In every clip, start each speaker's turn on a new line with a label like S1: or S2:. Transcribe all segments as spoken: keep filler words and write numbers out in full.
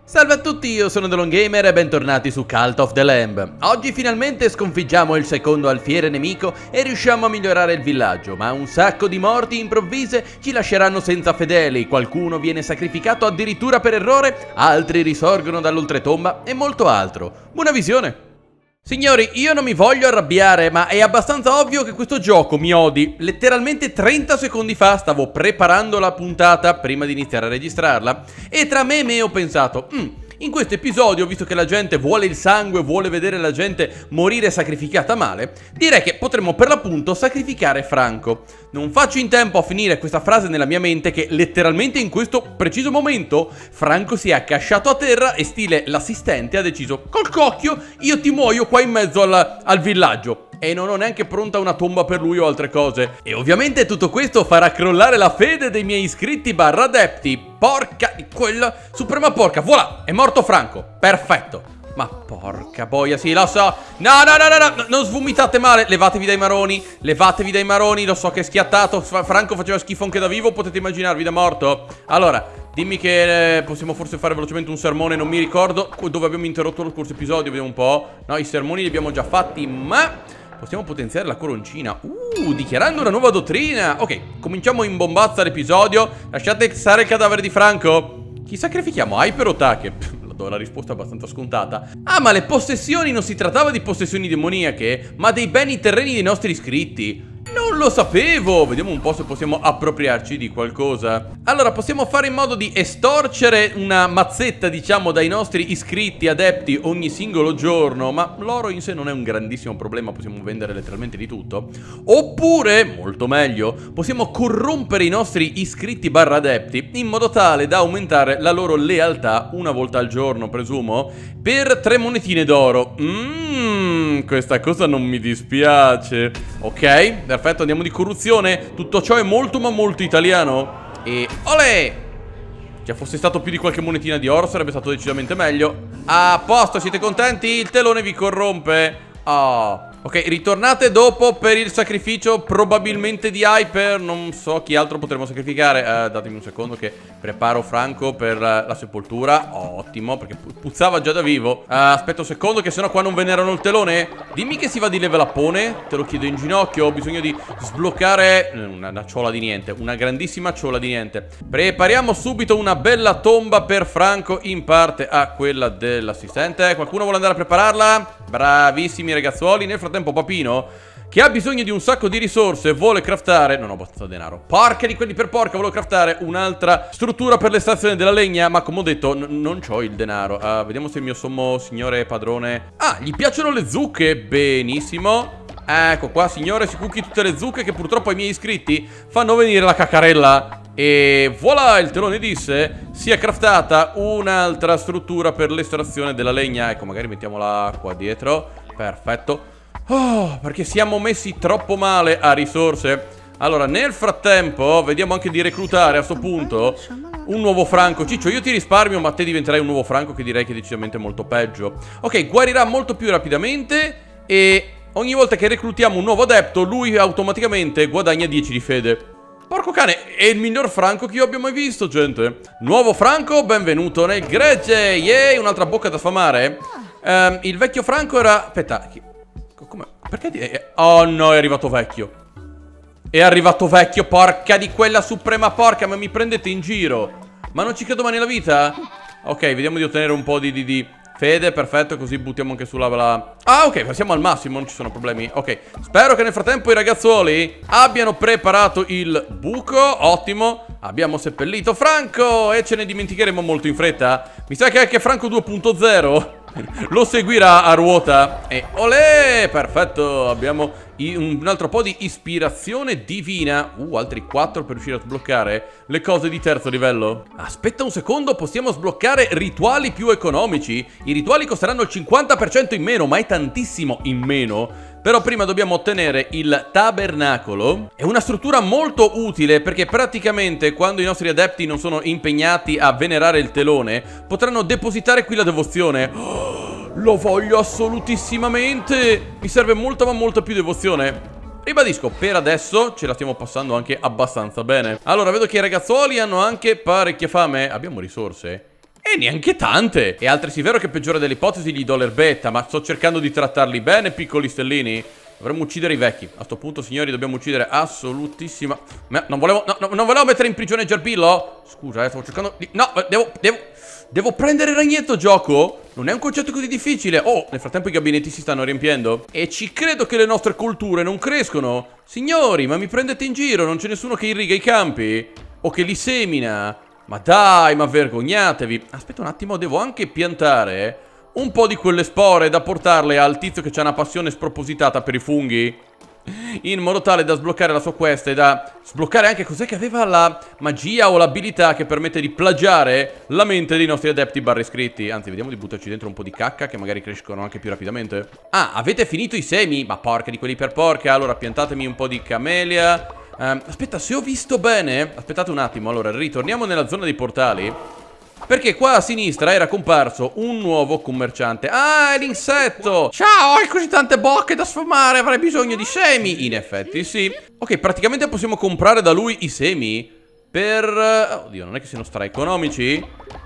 S1: Salve a tutti, io sono TheLongGamer e bentornati su Cult of the Lamb. Oggi finalmente sconfiggiamo il secondo alfiere nemico e riusciamo a migliorare il villaggio, ma un sacco di morti improvvise ci lasceranno senza fedeli, qualcuno viene sacrificato addirittura per errore, altri risorgono dall'oltretomba e molto altro. Buona visione! Signori, io non mi voglio arrabbiare, ma è abbastanza ovvio che questo gioco mi odi. Letteralmente trenta secondi fa stavo preparando la puntata prima di iniziare a registrarla e tra me e me ho pensato, mm, in questo episodio, visto che la gente vuole il sangue, vuole vedere la gente morire sacrificata male, direi che potremmo per l'appunto sacrificare Franco. Non faccio in tempo a finire questa frase nella mia mente che letteralmente in questo preciso momento Franco si è accasciato a terra e stile l'assistente ha deciso col cocchio io ti muoio qua in mezzo al, al villaggio. E non ho neanche pronta una tomba per lui o altre cose. E ovviamente tutto questo farà crollare la fede dei miei iscritti barra adepti. Porca di quella suprema porca. Voilà, è morto Franco. Perfetto. Ma porca boia, sì, lo so. No, no, no, no, no, non svumitate male. Levatevi dai maroni, levatevi dai maroni. Lo so che è schiattato. Franco faceva schifo anche da vivo, potete immaginarvi da morto. Allora, dimmi che eh, possiamo forse fare velocemente un sermone. Non mi ricordo dove abbiamo interrotto lo scorso episodio. Vediamo un po'. No, i sermoni li abbiamo già fatti, ma possiamo potenziare la coroncina. Uh, dichiarando una nuova dottrina. Ok, cominciamo in bombazza l'episodio. Lasciate stare il cadavere di Franco. Chi sacrifichiamo? Hyper o Take? La risposta è abbastanza scontata. Ah, ma le possessioni non si trattava di possessioni demoniache, ma dei beni terreni dei nostri iscritti. Non lo sapevo. Vediamo un po' se possiamo appropriarci di qualcosa. Allora, possiamo fare in modo di estorcere una mazzetta, diciamo, dai nostri iscritti adepti ogni singolo giorno. Ma l'oro in sé non è un grandissimo problema, possiamo vendere letteralmente di tutto. Oppure, molto meglio, possiamo corrompere i nostri iscritti barra adepti in modo tale da aumentare la loro lealtà una volta al giorno, presumo, per tre monetine d'oro. Mmm, questa cosa non mi dispiace. Ok, perfetto, andiamo di corruzione. Tutto ciò è molto ma molto italiano. E olè! Se fosse stato più di qualche monetina di oro sarebbe stato decisamente meglio. A posto, siete contenti? Il telone vi corrompe. Oh. Ok, ritornate dopo per il sacrificio probabilmente di Hyper. Non so chi altro potremmo sacrificare. uh, Datemi un secondo che preparo Franco per uh, la sepoltura. oh, Ottimo, perché pu puzzava già da vivo. uh, Aspetta un secondo che sennò qua non venerano il telone. Dimmi che si va di level upone. Te lo chiedo in ginocchio. Ho bisogno di sbloccare una, una ciola di niente. Una grandissima ciola di niente. Prepariamo subito una bella tomba per Franco, in parte a quella dell'assistente. Qualcuno vuole andare a prepararla? Bravissimi ragazzuoli. Nel frattempo Papino, che ha bisogno di un sacco di risorse, vuole craftare... Non ho abbastanza denaro. Porca di quelli per porca, volevo craftare un'altra struttura per l'estrazione della legna, ma come ho detto non c'ho il denaro. uh, Vediamo se il mio sommo signore padrone... Ah, gli piacciono le zucche. Benissimo. Ecco qua, signore, si cucchi tutte le zucche che purtroppo ai miei iscritti fanno venire la caccarella. E voilà, il telone disse si è craftata un'altra struttura per l'estrazione della legna. Ecco, magari mettiamola qua dietro. Perfetto. Oh, perché siamo messi troppo male a risorse. Allora, nel frattempo vediamo anche di reclutare a sto punto un nuovo Franco. Ciccio, io ti risparmio, ma te diventerai un nuovo Franco, che direi che è decisamente molto peggio. Ok, guarirà molto più rapidamente e ogni volta che reclutiamo un nuovo adepto lui automaticamente guadagna dieci di fede. Porco cane, è il miglior Franco che io abbia mai visto, gente. Nuovo Franco, benvenuto nel gregge. Yay, un'altra bocca da sfamare. um, Il vecchio Franco era... Aspetta, come? Perché? Oh no, è arrivato vecchio. È arrivato vecchio, porca di quella suprema porca. Ma mi prendete in giro? Ma non ci credo mai nella vita. Ok, vediamo di ottenere un po' di, di, di fede, perfetto, così buttiamo anche sulla... La... Ah, ok, passiamo al massimo, non ci sono problemi. Ok, spero che nel frattempo i ragazzuoli abbiano preparato il buco. Ottimo, abbiamo seppellito Franco e ce ne dimenticheremo molto in fretta. Mi sa che anche Franco due punto zero lo seguirà a ruota. E olè, perfetto, abbiamo un altro po' di ispirazione divina. Uh, altri quattro per riuscire a sbloccare le cose di terzo livello. Aspetta un secondo, possiamo sbloccare rituali più economici. I rituali costeranno il cinquanta per cento in meno, ma è tantissimo in meno. Però prima dobbiamo ottenere il tabernacolo. È una struttura molto utile perché praticamente quando i nostri adepti non sono impegnati a venerare il telone potranno depositare qui la devozione. Oh, lo voglio assolutissimamente. Mi serve molta ma molta più devozione. Ribadisco, per adesso ce la stiamo passando anche abbastanza bene. Allora, vedo che i ragazzuoli hanno anche parecchia fame. Abbiamo risorse? E neanche tante. È altresì vero che peggiore delle ipotesi gli do l'erbetta, ma sto cercando di trattarli bene, piccoli stellini. Dovremmo uccidere i vecchi. A sto punto, signori, dobbiamo uccidere assolutissima... Ma non volevo... No, no, non volevo mettere in prigione Giarbillo? Scusa, eh, stavo cercando di... No, devo... Devo... Devo prendere il ragnetto, gioco? Non è un concetto così difficile. Oh, nel frattempo i gabinetti si stanno riempiendo. E ci credo che le nostre culture non crescono. Signori, ma mi prendete in giro? Non c'è nessuno che irriga i campi? O che li semina? Ma dai, ma vergognatevi. Aspetta un attimo, devo anche piantare un po' di quelle spore da portarle al tizio che ha una passione spropositata per i funghi, in modo tale da sbloccare la sua quest e da sbloccare anche cos'è che aveva la magia o l'abilità che permette di plagiare la mente dei nostri adepti barra iscritti. Anzi, vediamo di buttarci dentro un po' di cacca che magari crescono anche più rapidamente. Ah, avete finito i semi? Ma porca di quelli per porca. Allora piantatemi un po' di camelia. um, Aspetta, se ho visto bene, aspettate un attimo. Allora, ritorniamo nella zona dei portali, perché qua a sinistra era comparso un nuovo commerciante. Ah, è l'insetto! Ciao, hai così tante bocche da sfamare, avrei bisogno di semi. In effetti sì. Ok, praticamente possiamo comprare da lui i semi per... Oddio, non è che siano stra economici.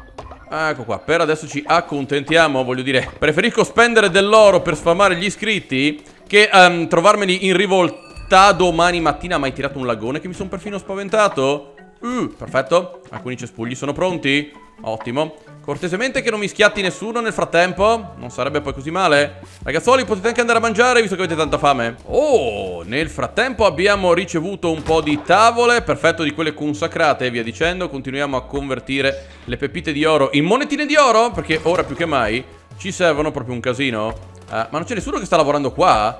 S1: Ecco qua, per adesso ci accontentiamo. Voglio dire, preferisco spendere dell'oro per sfamare gli iscritti che um, trovarmeli in rivolta domani mattina. Ma hai tirato un lagone che mi sono perfino spaventato. Uh, perfetto. Alcuni cespugli sono pronti. Ottimo. Cortesemente che non mi schiatti nessuno nel frattempo. Non sarebbe poi così male. Ragazzoli, potete anche andare a mangiare visto che avete tanta fame. Oh, nel frattempo abbiamo ricevuto un po' di tavole. Perfetto, di quelle consacrate e via dicendo. Continuiamo a convertire le pepite di oro in monetine di oro, perché ora più che mai ci servono proprio un casino. uh, Ma non c'è nessuno che sta lavorando qua.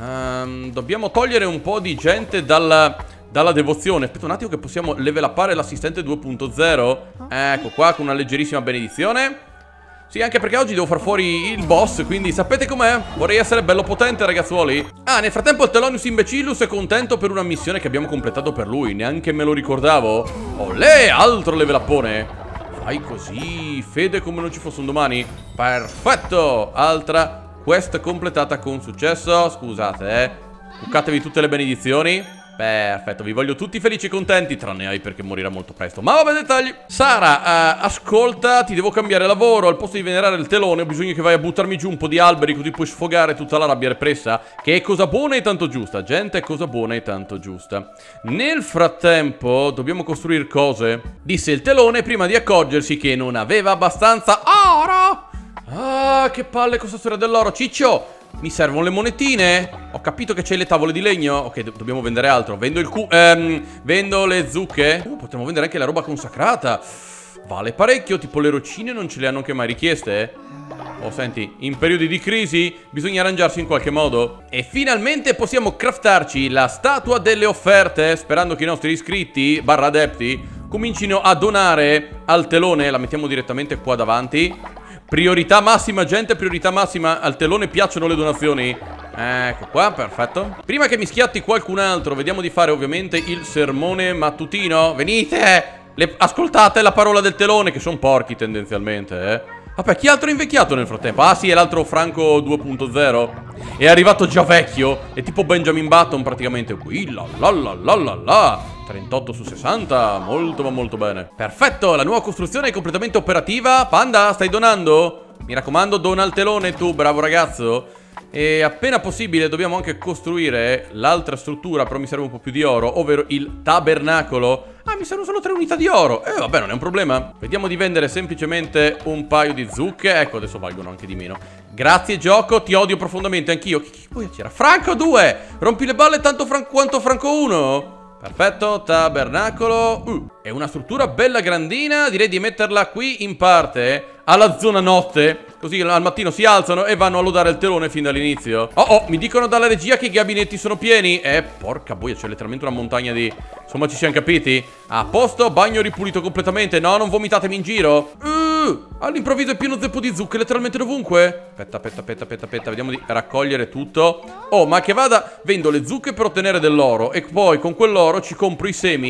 S1: um, Dobbiamo togliere un po' di gente dalla... dalla devozione. Aspetta un attimo che possiamo level upare l'assistente due punto zero. Ecco qua, con una leggerissima benedizione. Sì, anche perché oggi devo far fuori il boss, quindi sapete com'è? Vorrei essere bello potente, ragazzuoli. Ah, nel frattempo il Telonius Imbecillus è contento per una missione che abbiamo completato per lui. Neanche me lo ricordavo. Olè, altro level upone. Fai così, fede come non ci fosse un domani. Perfetto. Altra quest completata con successo. Scusate, eh bucatevi tutte le benedizioni. Perfetto, vi voglio tutti felici e contenti, tranne Ai perché morirà molto presto. Ma vabbè, dettagli. Sara, uh, ascolta, ti devo cambiare lavoro. Al posto di venerare il telone ho bisogno che vai a buttarmi giù un po' di alberi, così puoi sfogare tutta la rabbia repressa, che è cosa buona e tanto giusta. Gente, è cosa buona e tanto giusta. Nel frattempo dobbiamo costruire cose, disse il telone prima di accorgersi che non aveva abbastanza oro. Ah, che palle questa storia dell'oro. Ciccio, mi servono le monetine. Ho capito che c'hai le tavole di legno. Ok, do dobbiamo vendere altro. Vendo il cu... Ehm, vendo le zucche. Uh, potremmo vendere anche la roba consacrata. Vale parecchio. Tipo le rocine non ce le hanno anche mai richieste. Oh, senti, in periodi di crisi bisogna arrangiarsi in qualche modo. E finalmente possiamo craftarci la statua delle offerte, sperando che i nostri iscritti, barra adepti, comincino a donare al telone. La mettiamo direttamente qua davanti. Priorità massima, gente, priorità massima. Al telone piacciono le donazioni. Ecco qua, perfetto. Prima che mi schiatti qualcun altro, vediamo di fare ovviamente il sermone mattutino. Venite, le... ascoltate la parola del telone, che sono porchi tendenzialmente, eh. Vabbè, chi altro è invecchiato nel frattempo? Ah sì, è l'altro Franco due punto zero. È arrivato già vecchio. È tipo Benjamin Button praticamente. Qui, la la la la la la. trentotto su sessanta, molto ma molto bene. Perfetto, la nuova costruzione è completamente operativa. Panda, stai donando? Mi raccomando, dona al telone tu, bravo ragazzo. E appena possibile dobbiamo anche costruire l'altra struttura, però mi serve un po' più di oro, ovvero il tabernacolo. Ah, mi servono solo tre unità di oro. Eh, vabbè, non è un problema. Vediamo di vendere semplicemente un paio di zucche. Ecco, adesso valgono anche di meno. Grazie, gioco, ti odio profondamente anch'io. Chi, chi poi c'era? Franco due! Rompi le balle tanto fran quanto Franco uno. Perfetto, tabernacolo. uh, È una struttura bella grandina. Direi di metterla qui in parte alla zona notte, così al mattino si alzano e vanno a lodare il telone fin dall'inizio. Oh oh, mi dicono dalla regia che i gabinetti sono pieni. Eh, porca boia, c'è letteralmente una montagna di... Insomma, ci siamo capiti. A posto, bagno ripulito completamente. No, non vomitatemi in giro. uh, All'improvviso è pieno zeppo di zucche letteralmente dovunque. Aspetta, aspetta, aspetta, aspetta, aspetta. Vediamo di raccogliere tutto. Oh, ma che vada, vendo le zucche per ottenere dell'oro e poi con quell'oro ci compro i semi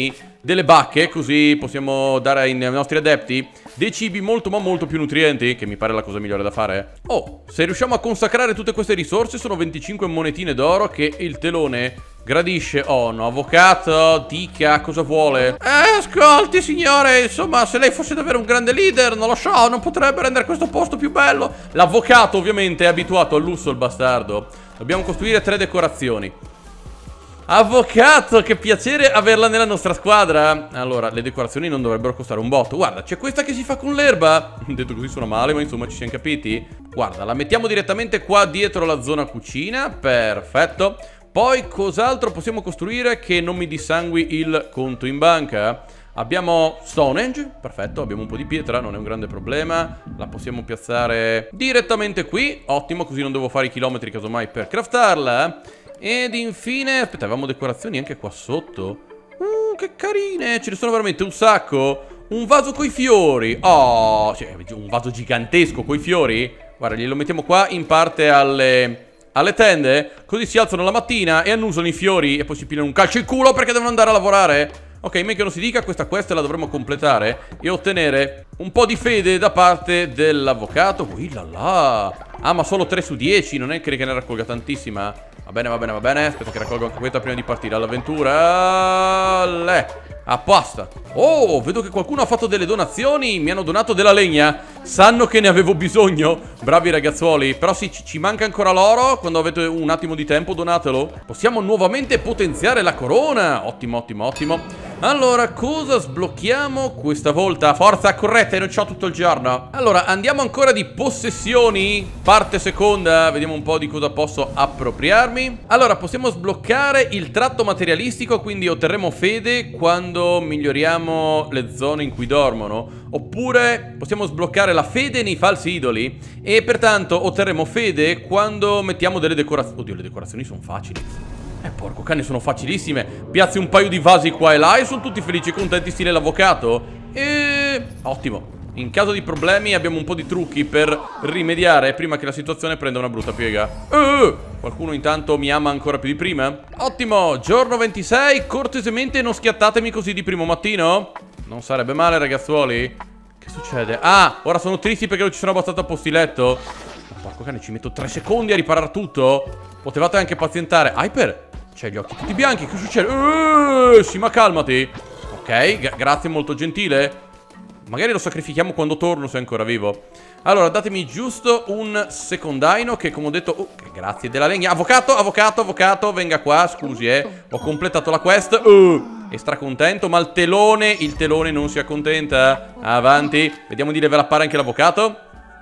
S1: delle bacche, così possiamo dare ai nostri adepti dei cibi molto ma molto più nutrienti, che mi pare la cosa migliore da fare. Oh, se riusciamo a consacrare tutte queste risorse sono venticinque monetine d'oro che il telone gradisce. Oh no, avvocato, dica cosa vuole. Eh, ascolti signore, insomma, se lei fosse davvero un grande leader, non lo so, non potrebbe rendere questo posto più bello. L'avvocato ovviamente è abituato al lusso, il bastardo. Dobbiamo costruire tre decorazioni. Avvocato, che piacere averla nella nostra squadra. Allora, le decorazioni non dovrebbero costare un botto. Guarda, c'è questa che si fa con l'erba. Detto così suona male, ma insomma ci siamo capiti. Guarda, la mettiamo direttamente qua dietro la zona cucina. Perfetto. Poi cos'altro possiamo costruire che non mi dissangui il conto in banca? Abbiamo Stonehenge, perfetto, abbiamo un po' di pietra, non è un grande problema. La possiamo piazzare direttamente qui. Ottimo, così non devo fare i chilometri casomai per craftarla. Ed infine, aspetta, avevamo decorazioni anche qua sotto. Uh, che carine, ce ne sono veramente un sacco. Un vaso coi fiori. Oh, cioè, un vaso gigantesco coi fiori. Guarda, glielo mettiamo qua in parte alle, alle tende. Così si alzano la mattina e annusano i fiori e poi si pigliano un calcio in culo perché devono andare a lavorare. Ok, men che non si dica, questa quest la dovremo completare e ottenere un po' di fede da parte dell'avvocato. Ui là là. Ah, ma solo tre su dieci, non è che ne raccolga tantissima. Va bene, va bene, va bene. Aspetta che raccolgo anche questa prima di partire all'avventura. Le. Apposta. Oh, vedo che qualcuno ha fatto delle donazioni. Mi hanno donato della legna. Sanno che ne avevo bisogno. Bravi ragazzuoli. Però sì, ci manca ancora l'oro. Quando avete un attimo di tempo donatelo. Possiamo nuovamente potenziare la corona. Ottimo, ottimo, ottimo. Allora, cosa sblocchiamo questa volta? Forza, correte, non c'ho tutto il giorno. Allora, andiamo ancora di possessioni. Parte seconda. Vediamo un po' di cosa posso appropriarmi. Allora, possiamo sbloccare il tratto materialistico. Quindi otterremo fede quando miglioriamo le zone in cui dormono. Oppure possiamo sbloccare la fede nei falsi idoli. E pertanto otterremo fede quando mettiamo delle decorazioni. Oddio, le decorazioni sono facili. Eh, porco cane, sono facilissime. Piazzi un paio di vasi qua e là e sono tutti felici e contenti stile l'avvocato. E... ottimo. In caso di problemi abbiamo un po' di trucchi per rimediare prima che la situazione prenda una brutta piega. Eh, qualcuno intanto mi ama ancora più di prima? Ottimo, giorno ventisei. Cortesemente non schiattatemi così di primo mattino. Non sarebbe male, ragazzuoli. Che succede? Ah, ora sono tristi perché non ci sono abbastanza posti letto. Porco cane, ci metto tre secondi a riparare tutto. Potevate anche pazientare. Hyper, c'hai gli occhi tutti bianchi, che succede? Eh, sì, ma calmati. Ok, gra grazie, molto gentile. Magari lo sacrifichiamo quando torno se è ancora vivo. Allora, datemi giusto un secondaino che, come ho detto... Oh, grazie della legna. Avvocato, avvocato, avvocato, venga qua, scusi, eh. Ho completato la quest. Uh, è stracontento, ma il telone, il telone non si accontenta. Avanti. Vediamo di levelapare anche l'avvocato.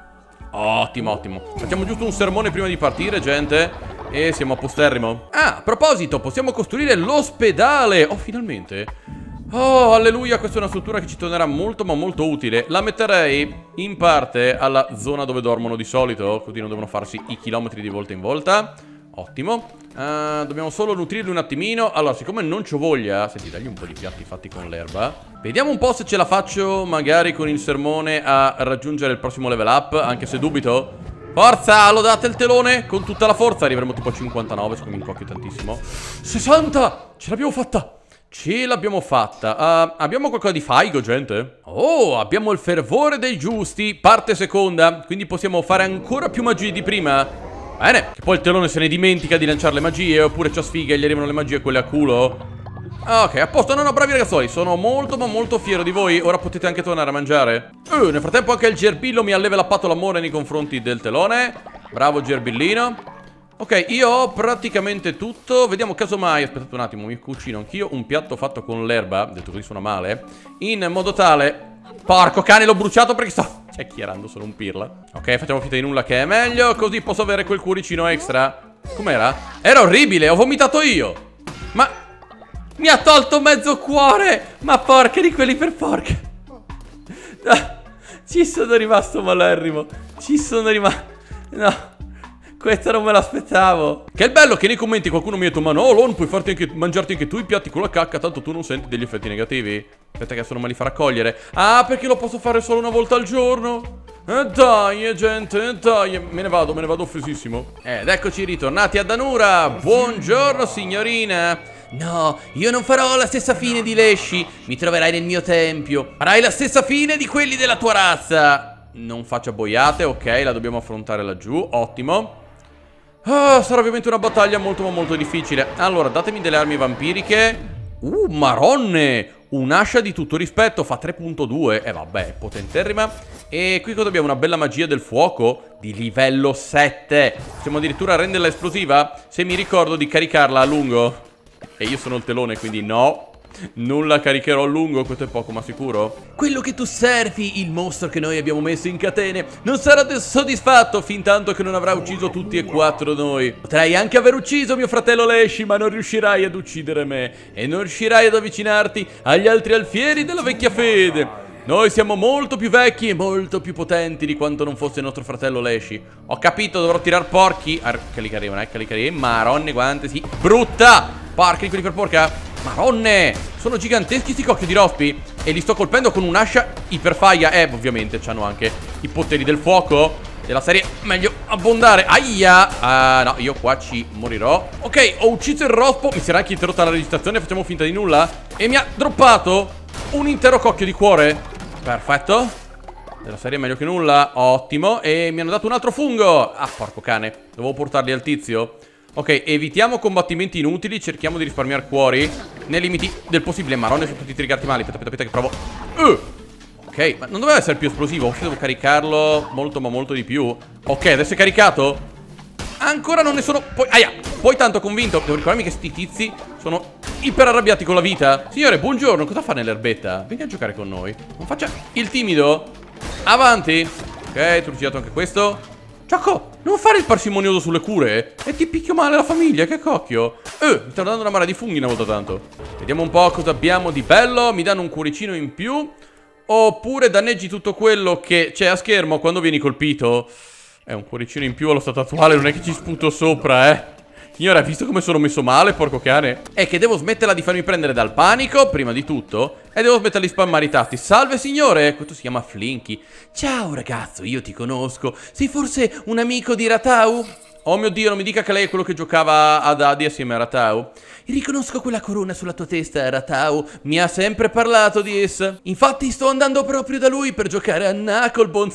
S1: Ottimo, ottimo. Facciamo giusto un sermone prima di partire, gente. E siamo a posterrimo. Ah, a proposito, possiamo costruire l'ospedale. Oh, finalmente. Oh, alleluia, questa è una struttura che ci tornerà molto ma molto utile. La metterei in parte alla zona dove dormono di solito, così non devono farsi i chilometri di volta in volta. Ottimo. uh, Dobbiamo solo nutrirli un attimino. Allora, siccome non c'ho voglia, senti, dagli un po' di piatti fatti con l'erba. Vediamo un po' se ce la faccio magari con il sermone a raggiungere il prossimo level up, anche se dubito. Forza, lodate il telone con tutta la forza. Arriveremo tipo a cinquantanove, siccome mi incocchio tantissimo. sessanta, ce l'abbiamo fatta. Ce l'abbiamo fatta. uh, Abbiamo qualcosa di faigo, gente? Oh, abbiamo il fervore dei giusti. Parte seconda. Quindi possiamo fare ancora più magie di prima. Bene, che poi il telone se ne dimentica di lanciare le magie. Oppure c'ha sfiga e gli arrivano le magie quelle a culo. Ok, a posto. No, no, bravi ragazzoli. Sono molto ma molto fiero di voi. Ora potete anche tornare a mangiare. uh, Nel frattempo anche il gerbillo mi ha levelappato l'amore nei confronti del telone. Bravo gerbillino. Ok, io ho praticamente tutto. Vediamo casomai, aspettate un attimo, mi cucino anch'io un piatto fatto con l'erba, detto così suona male, in modo tale... Porco cane, l'ho bruciato perché sto chiacchierando, sono un pirla. Ok, facciamo finta di nulla che è meglio, così posso avere quel cuoricino extra. Com'era? Era orribile, ho vomitato io. Ma... mi ha tolto mezzo cuore. Ma porca di quelli per porca. No, ci sono rimasto malerrimo. Ci sono rimasto... No, questo non me l'aspettavo. Che è bello che nei commenti qualcuno mi ha detto: ma no, Lon, puoi farti anche, mangiarti anche tu i piatti con la cacca, tanto tu non senti degli effetti negativi. Aspetta che adesso non me li farà cogliere. Ah, perché lo posso fare solo una volta al giorno? Eh dai, eh, gente, eh, dai. Me ne vado, me ne vado offesissimo. Ed eccoci ritornati a Danura. Buongiorno signorina. No, io non farò la stessa fine di Leshy. Mi troverai nel mio tempio. Farai la stessa fine di quelli della tua razza. Non faccia boiate, ok, la dobbiamo affrontare laggiù, ottimo. Ah, sarà ovviamente una battaglia molto ma molto difficile. Allora, datemi delle armi vampiriche. Uh, maronne! Un'ascia di tutto rispetto, fa tre punto due. E eh, vabbè, è potenterrima. E qui cosa abbiamo? Una bella magia del fuoco di livello sette. Possiamo addirittura renderla esplosiva se mi ricordo di caricarla a lungo. E io sono il telone, quindi no, non la caricherò a lungo, questo è poco ma sicuro. Quello che tu servi, il mostro che noi abbiamo messo in catene, non sarà soddisfatto fin tanto che non avrà ucciso tutti e quattro noi. Potrai anche aver ucciso mio fratello Leshy, ma non riuscirai ad uccidere me. E non riuscirai ad avvicinarti agli altri alfieri della vecchia fede. Noi siamo molto più vecchi e molto più potenti di quanto non fosse il nostro fratello Leshy. Ho capito, dovrò tirar porchi. Ah, che li carivano, eh, che li carivano. Maronne, guante, sì. Brutta! Porca di quelli per porca. Maronne! Sono giganteschi sti cocchi di rospi. E li sto colpendo con un'ascia iperfaia. Eh, ovviamente, hanno anche i poteri del fuoco. Della serie, meglio abbondare. Aia! Ah, no, io qua ci morirò. Ok, ho ucciso il rospo. Mi si era anche interrotta la registrazione, facciamo finta di nulla. E mi ha droppato un intero cocchio di cuore. Perfetto. Della serie meglio che nulla. Ottimo. E mi hanno dato un altro fungo. Ah, porco cane. Dovevo portarli al tizio. Ok, evitiamo combattimenti inutili. Cerchiamo di risparmiare cuori nei limiti del possibile. Marone, sono tutti triggati male. Aspetta, aspetta, aspetta che provo. uh. Ok, ma non doveva essere più esplosivo. Forse devo caricarlo molto ma molto di più. Ok, adesso è caricato. Ancora non ne sono poi, aia, poi tanto convinto. Devo ricordarmi che sti tizi sono iper arrabbiati con la vita. Signore, buongiorno, cosa fa nell'erbetta? Vieni a giocare con noi. Non faccia il timido. Avanti. Ok, trucidato anche questo. Ciocco, non fare il parsimonioso sulle cure. E ti picchio male la famiglia, che cocchio. Eh, mi stanno dando una marea di funghi una volta tanto. Vediamo un po' cosa abbiamo di bello. Mi danno un cuoricino in più. Oppure danneggi tutto quello che c'è a schermo quando vieni colpito. È un cuoricino in più allo stato attuale, non è che ci sputo sopra, eh. Signora, hai visto come sono messo male, porco cane? È che devo smetterla di farmi prendere dal panico, prima di tutto. E devo smetterla di spammare i tasti. Salve signore, questo si chiama Flinky. Ciao ragazzo, io ti conosco. Sei forse un amico di Ratau? Oh mio Dio, non mi dica che lei è quello che giocava ad Adi assieme a Ratau. Riconosco quella corona sulla tua testa, Ratau. Mi ha sempre parlato di essa. Infatti sto andando proprio da lui per giocare a Knucklebones.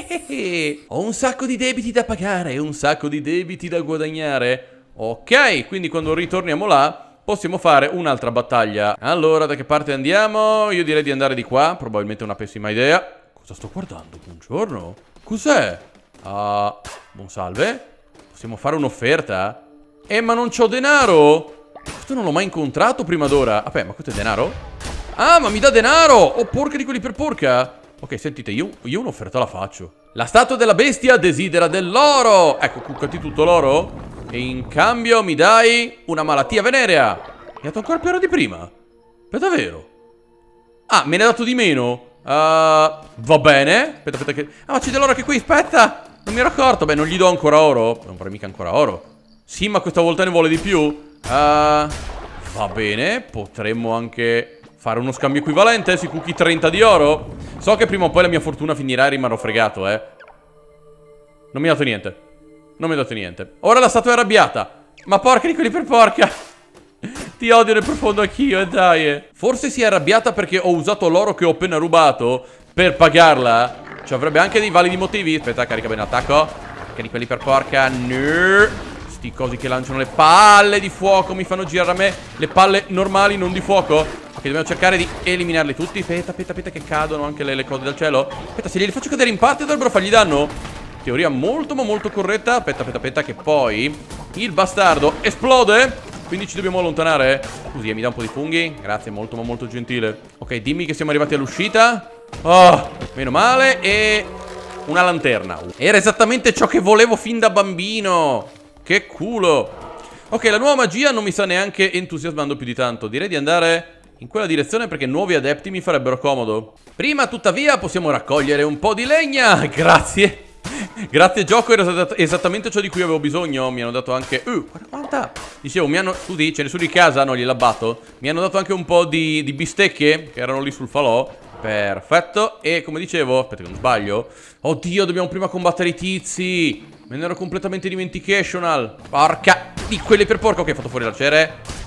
S1: Ho un sacco di debiti da pagare e un sacco di debiti da guadagnare. Ok, quindi quando ritorniamo là possiamo fare un'altra battaglia. Allora, da che parte andiamo? Io direi di andare di qua. Probabilmente una pessima idea. Cosa sto guardando? Buongiorno. Cos'è? Uh, buon salve. Possiamo fare un'offerta? Eh, ma non c'ho denaro. Questo non l'ho mai incontrato prima d'ora. Vabbè, ma questo è denaro? Ah, ma mi dà denaro. Oh, porca di quelli per porca. Ok, sentite, io, io un'offerta la faccio. La statua della bestia desidera dell'oro. Ecco, cuccati tutto l'oro. E in cambio mi dai una malattia venerea. Mi ha dato ancora più oro di prima. Per davvero? Ah, me ne ha dato di meno. uh, Va bene. Aspetta, aspetta che... Ah, ma c'è dell'oro anche qui, aspetta. Non mi ero accorto. Beh, non gli do ancora oro. Non vorrei mica ancora oro. Sì, ma questa volta ne vuole di più. uh, Va bene. Potremmo anche fare uno scambio equivalente. Si cucchi trenta di oro. So che prima o poi la mia fortuna finirà e rimarrò fregato, eh. Non mi ha dato niente. Non mi ha dato niente. Ora la statua è arrabbiata. Ma porca di quelli per porca. Ti odio nel profondo anch'io, e dai, eh. Forse si è arrabbiata perché ho usato l'oro che ho appena rubato per pagarla. Ci avrebbe anche dei validi motivi. Aspetta, carica bene l'attacco. Porca di quelli per porca. No. Sti cosi che lanciano le palle di fuoco. Mi fanno girare a me le palle normali, non di fuoco. Ok, dobbiamo cercare di eliminarli tutti. Aspetta, aspetta, aspetta che cadono anche le, le cose dal cielo. Aspetta, se glieli faccio cadere in parte dovrebbero fargli danno. Teoria molto ma molto corretta. Aspetta, aspetta, aspetta che poi il bastardo esplode. Quindi ci dobbiamo allontanare. Scusi, eh, mi dà un po' di funghi. Grazie, molto ma molto gentile. Ok, dimmi che siamo arrivati all'uscita. Oh, meno male. E una lanterna. Era esattamente ciò che volevo fin da bambino. Che culo. Ok, la nuova magia non mi sta neanche entusiasmando più di tanto. Direi di andare in quella direzione perché nuovi adepti mi farebbero comodo. Prima, tuttavia, possiamo raccogliere un po' di legna. Grazie. Grazie gioco, era esattamente ciò di cui avevo bisogno. Mi hanno dato anche... Uh, guarda quanta... Dicevo, mi hanno... Scusi, ce ne sono di casa, non gliel'ho abbatto. Mi hanno dato anche un po' di, di bistecche che erano lì sul falò. Perfetto. E come dicevo... Aspetta che non sbaglio. Oddio, dobbiamo prima combattere i tizi. Me ne ero completamente dimenticational. Porca di quelli per porca. Ok, ho fatto fuori l'arciere.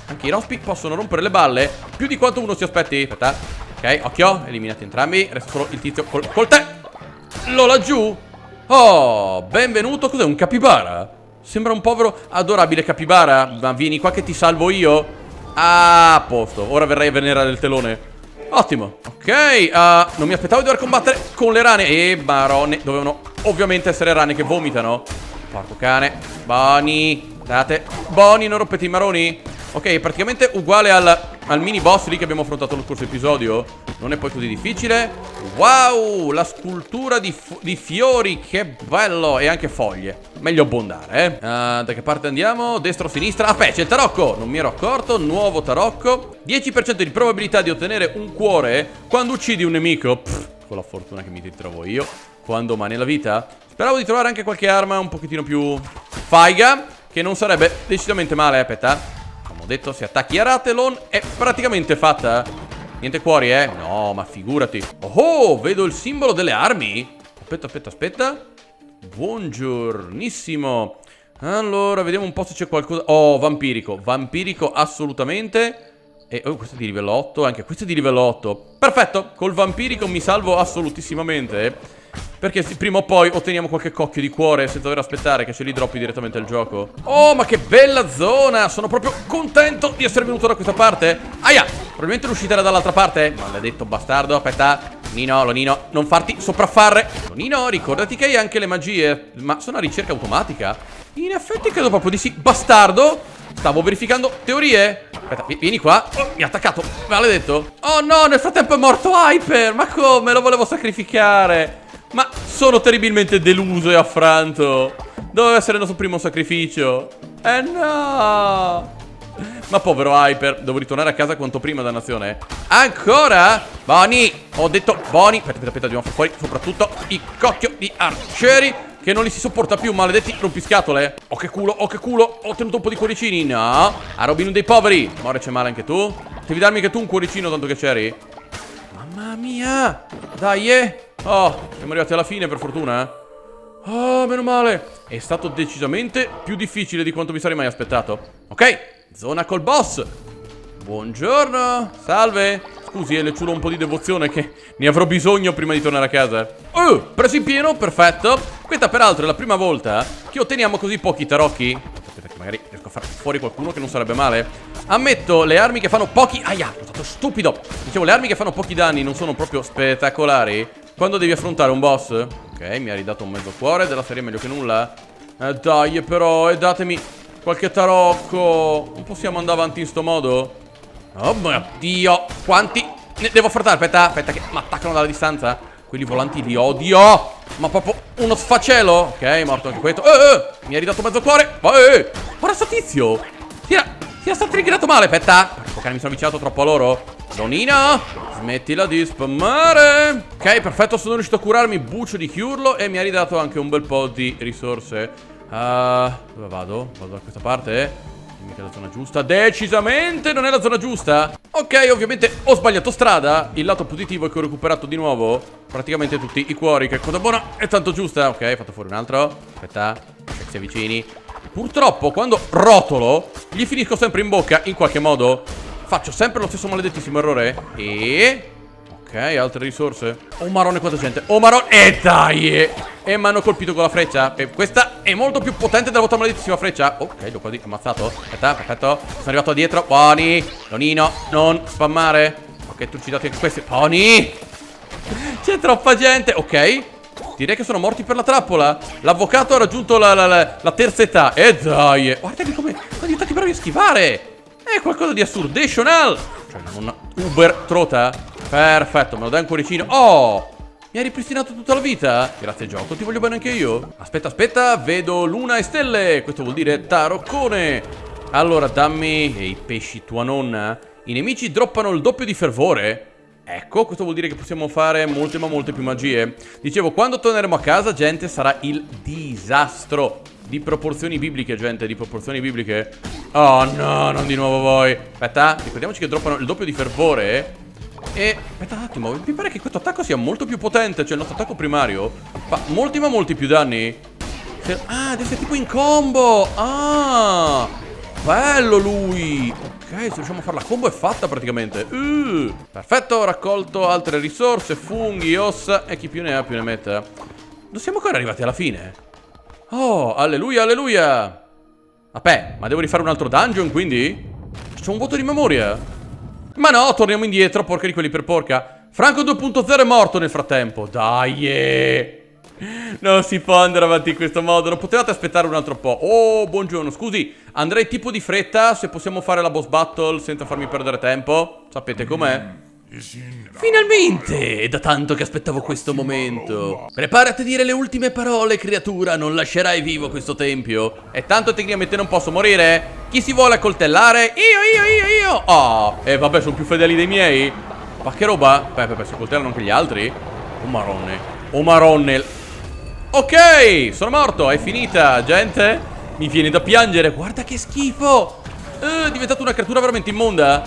S1: Anche i rospi possono rompere le balle più di quanto uno si aspetti. Aspetta. Ok, occhio, eliminati entrambi. Resta solo il tizio col, col tè. Lo laggiù. Oh, benvenuto. Cos'è, un capibara? Sembra un povero adorabile capibara. Ma vieni qua che ti salvo io. Ah, a posto. Ora verrai a venerare il telone. Ottimo. Ok, uh, non mi aspettavo di dover combattere con le rane. E marone, dovevano ovviamente essere rane che vomitano. Porco cane. Boni. Date. Boni, non rompete i maroni. Ok, è praticamente uguale al, al mini boss lì che abbiamo affrontato lo scorso episodio. Non è poi così difficile. Wow, la scultura di, di fiori. Che bello. E anche foglie. Meglio abbondare, eh uh, Da che parte andiamo? Destra o sinistra? Aspetta, c'è il tarocco. Non mi ero accorto. Nuovo tarocco. dieci per cento di probabilità di ottenere un cuore quando uccidi un nemico. Pff, con la fortuna che mi ritrovo io quando mani la vita. Speravo di trovare anche qualche arma un pochettino più faiga, che non sarebbe decisamente male. Aspetta, come ho detto, se attacchi a Rathelon è praticamente fatta. Niente cuori, eh? No, ma figurati. Oh, oh, vedo il simbolo delle armi. Aspetta, aspetta, aspetta. Buongiornissimo. Allora, vediamo un po' se c'è qualcosa. Oh, vampirico. Vampirico assolutamente. E oh, questo è di livello otto. Anche questo è di livello otto. Perfetto. Col vampirico mi salvo assolutissimamente, perché prima o poi otteniamo qualche cocchio di cuore senza dover aspettare che ce li droppi direttamente il gioco. Oh, ma che bella zona. Sono proprio contento di essere venuto da questa parte. Aia, probabilmente l'uscita era dall'altra parte. Maledetto bastardo. Aspetta, Nino, Lonino, non farti sopraffare. Lonino, ricordati che hai anche le magie. Ma sono a ricerca automatica? In effetti credo proprio di sì. Bastardo. Stavo verificando teorie. Aspetta, vieni qua. Oh, mi ha attaccato, maledetto. Oh no, nel frattempo è morto Hyper. Ma come? Lo volevo sacrificare. Ma sono terribilmente deluso e affranto. Doveva essere il nostro primo sacrificio. Eh no. Ma povero Hyper. Devo ritornare a casa quanto prima, dannazione. Ancora? Boni. Ho detto Boni. Aspetta, aspetta, aspetta, dobbiamo fare fuori soprattutto i cocchio di arcieri, che non li si sopporta più, maledetti rompiscatole. Oh che culo, oh che culo. Ho ottenuto un po' di cuoricini. No. A Robin Hood dei poveri. More c'è male anche tu. Devi darmi anche tu un cuoricino tanto che c'eri. Mamma mia. Dai, eh. Oh, siamo arrivati alla fine per fortuna, eh. Oh, meno male. È stato decisamente più difficile di quanto mi sarei mai aspettato. Ok, zona col boss. Buongiorno. Salve. Scusi, eh, le ciulo un po' di devozione che ne avrò bisogno prima di tornare a casa. Oh, preso in pieno, perfetto. Questa peraltro è la prima volta che otteniamo così pochi tarocchi. Aspetta che magari riesco a far fuori qualcuno che non sarebbe male. Ammetto, le armi che fanno pochi... Aia, sono stato stupido. Dicevo, le armi che fanno pochi danni non sono proprio spettacolari quando devi affrontare un boss. Ok, mi ha ridato un mezzo cuore. Della serie meglio che nulla. Eh dai però, e datemi qualche tarocco. Non possiamo andare avanti in sto modo? Oh mio Dio, quanti ne devo affrontare? Aspetta, aspetta che mi attaccano dalla distanza. Quelli volanti li odio. Ma proprio uno sfacelo. Ok, morto anche questo. eh, eh, Mi ha ridato mezzo cuore. eh, Guarda sto tizio. Si era, si era stato triggrato male. Aspetta, ok, mi sono avvicinato troppo a loro. Donina, smettila di spammare. Ok, perfetto, sono riuscito a curarmi buccio di chiurlo e mi ha ridato anche un bel po' di risorse. uh, Dove vado? Vado da questa parte? Dimmi che è la zona giusta. Decisamente non è la zona giusta. Ok, ovviamente ho sbagliato strada. Il lato positivo è che ho recuperato di nuovo praticamente tutti i cuori. Che cosa buona e tanto giusta. Ok, ho fatto fuori un altro. Aspetta, che si avvicini. Purtroppo quando rotolo gli finisco sempre in bocca in qualche modo. Faccio sempre lo stesso maledettissimo errore. E... ok, altre risorse. Oh marone quanta gente. Oh marone. E dai. E mi hanno colpito con la freccia. E questa è molto più potente della vostra maledettissima freccia. Ok, l'ho quasi ammazzato. Aspetta, perfetto. Sono arrivato dietro. Buoni. Lonino, non spammare. Ok, tu ci date anche questi. Buoni. C'è troppa gente. Ok, direi che sono morti per la trappola. L'avvocato ha raggiunto la, la, la, la terza età. E dai. Guardate come sono diventati bravi a schivare. È qualcosa di assurdational. Cioè non uber trota. Perfetto, me lo dai un cuoricino. Oh, mi hai ripristinato tutta la vita. Grazie gioco, ti voglio bene anche io. Aspetta, aspetta, vedo luna e stelle. Questo vuol dire taroccone. Allora dammi i pesci tua nonna. I nemici droppano il doppio di fervore. Ecco, questo vuol dire che possiamo fare molte ma molte più magie. Dicevo, quando torneremo a casa, gente, sarà il disastro. Di proporzioni bibliche, gente, di proporzioni bibliche. Oh no, non di nuovo voi. Aspetta, ricordiamoci che droppano il doppio di fervore. E, aspetta un attimo, mi pare che questo attacco sia molto più potente. Cioè il nostro attacco primario fa molti ma molti più danni. Ah, deve essere tipo in combo. Ah, bello lui. Ok, se riusciamo a fare la combo è fatta praticamente. uh, Perfetto, ho raccolto altre risorse, funghi, ossa e chi più ne ha più ne metta. Non siamo ancora arrivati alla fine. Oh, alleluia, alleluia. Vabbè, ma devo rifare un altro dungeon quindi? C'è un voto di memoria? Ma no, torniamo indietro, porca di quelli per porca. Franco due punto zero è morto nel frattempo. Dai, eh. Non si può andare avanti in questo modo. Non potevate aspettare un altro po'. Oh, buongiorno, scusi, andrei tipo di fretta. Se possiamo fare la boss battle senza farmi perdere tempo. Sapete com'è? Finalmente! È da tanto che aspettavo questo momento. Preparati a dire le ultime parole, creatura. Non lascerai vivo questo tempio. E tanto tecnicamente non posso morire. Chi si vuole accoltellare? Io, io, io, io. Oh, e eh, vabbè, sono più fedeli dei miei. Ma che roba? Beh, beh, si accoltellano anche gli altri. Oh marone. Oh marone. Ok, sono morto, è finita, gente. Mi viene da piangere, guarda che schifo. uh, È diventata una creatura veramente immonda.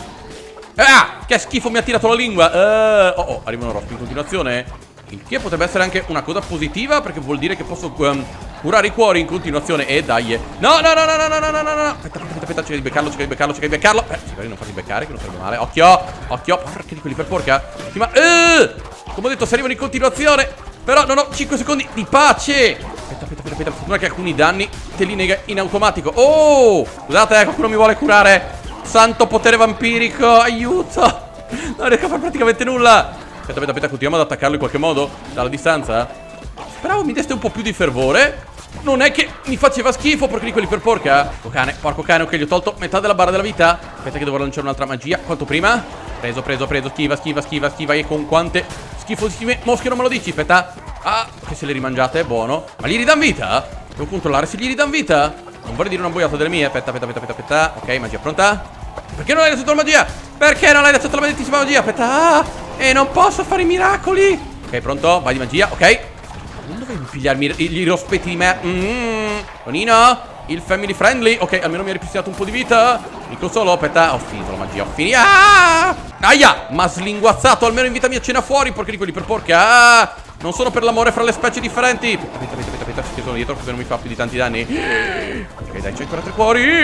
S1: Ah, che schifo, mi ha tirato la lingua. uh, Oh, oh, arrivano rospi in continuazione. Il che potrebbe essere anche una cosa positiva, perché vuol dire che posso um, curare i cuori in continuazione. E dai. No, no, no, no, no, no, no, no, no. Aspetta, aspetta, aspetta, cerca di beccarlo, cerca di beccarlo, cerca di beccarlo. Eh, spero di non farli beccare, che non sarebbe male. Occhio, occhio, porca di quelli per porca. Sì, ma uh, come ho detto, se arrivano in continuazione. Però non ho cinque secondi di pace. Aspetta, aspetta, aspetta, aspetta. Fortuna che alcuni danni te li nega in automatico. Oh, scusate, eh, qualcuno mi vuole curare. Santo potere vampirico, aiuto. Non riesco a fare praticamente nulla. Aspetta, aspetta, aspetta, continuiamo ad attaccarlo in qualche modo dalla distanza. Speravo mi deste un po' più di fervore. Non è che mi faceva schifo, perché di quelli per porca. Porco cane, porco cane, ok, gli ho tolto metà della barra della vita. Aspetta che devo lanciare un'altra magia. Quanto prima? Preso, preso, preso, schiva, schiva, schiva, schiva. E con quante schifosissime mosche non me lo dici, aspetta. Ah, che se le rimangiate, è buono. Ma gli ridan vita? Devo controllare se gli ridan vita. Non vorrei dire una boiata delle mie. Aspetta, aspetta, aspetta, aspetta, aspetta. Ok, magia pronta. Perché non hai lanciato la magia? Perché non hai lanciato la maledettissima magia? Aspetta, ah, e non posso fare i miracoli. Ok, pronto, vai di magia, ok. Non dovevi pigliarmi i rospetti di me. Mmm, Tonino, il family friendly. Ok, almeno mi ha ripristinato un po' di vita. Dico solo, aspetta, ho finito la magia, ho finito. Ah! Aia, ma slinguazzato, almeno invitami a cena fuori, porca di quelli per porca. Ah! Non sono per l'amore fra le specie differenti. Aspetta, aspetta, aspetta, aspetta, che sono dietro, così non mi fa più di tanti danni. Ok, dai, c'è ancora tre